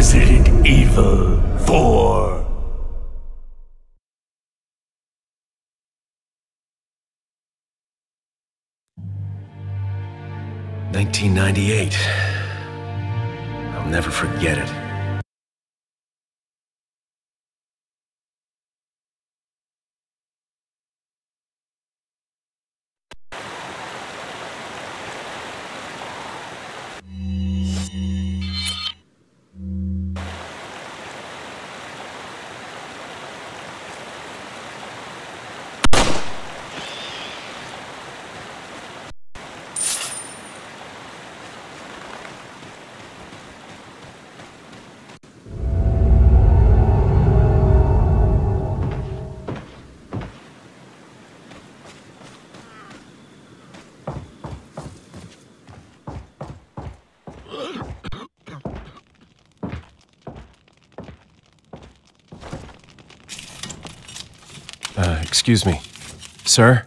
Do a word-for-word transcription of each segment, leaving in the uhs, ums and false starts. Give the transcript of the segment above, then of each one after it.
Resident Evil four. nineteen ninety-eight. I'll never forget it. Uh, excuse me. Sir?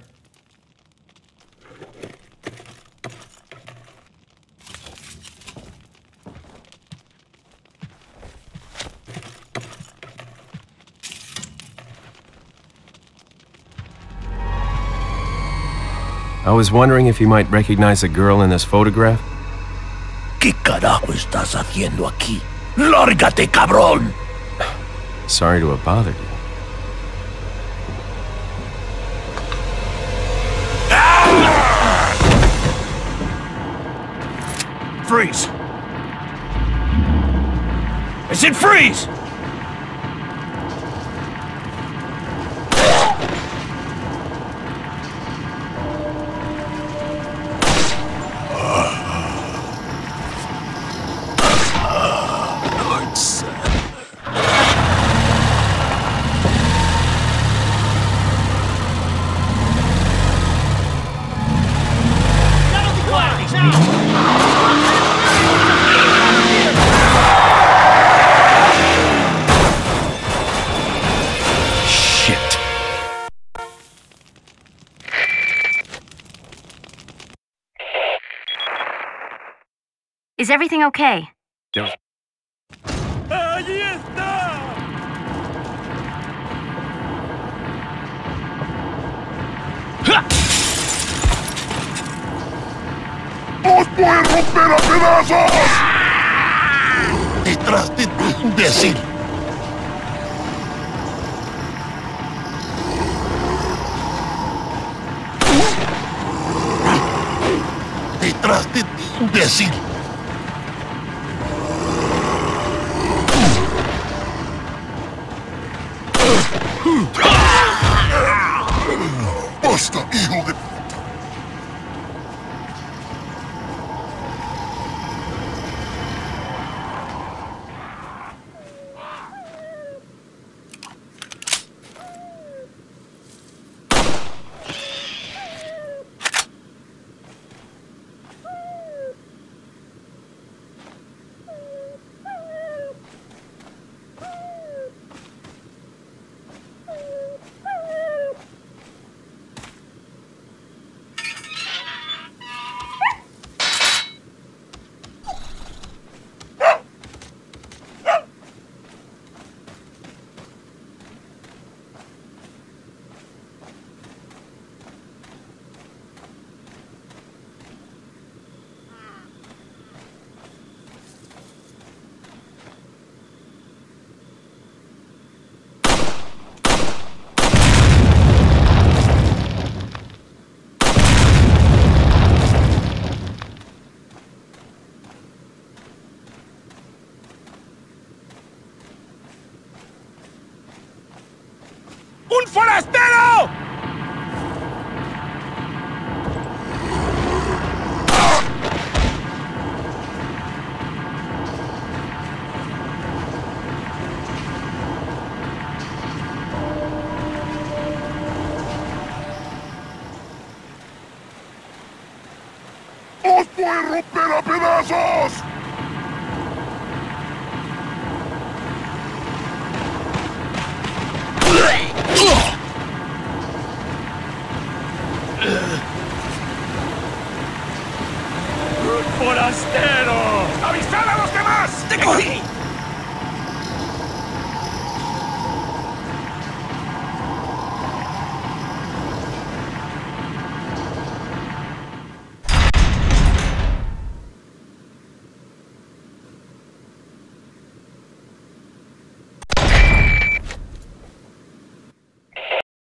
I was wondering if you might recognize a girl in this photograph? ¿Qué carajo estás haciendo aquí? ¡Lárgate, cabrón! Sorry to have bothered you. Freeze! I said freeze! Is everything okay? Don't. ¡Allí está! ¡Os voy a romper a pedazos! ¡Detrás de ti, imbécil! ¡Detrás de ti, imbécil! ¡Basta, hijo de... ¡Un forastero! ¡Os voy a romper a pedazos! ¡Un forastero! ¡Avisad a los demás! ¡Te cogí!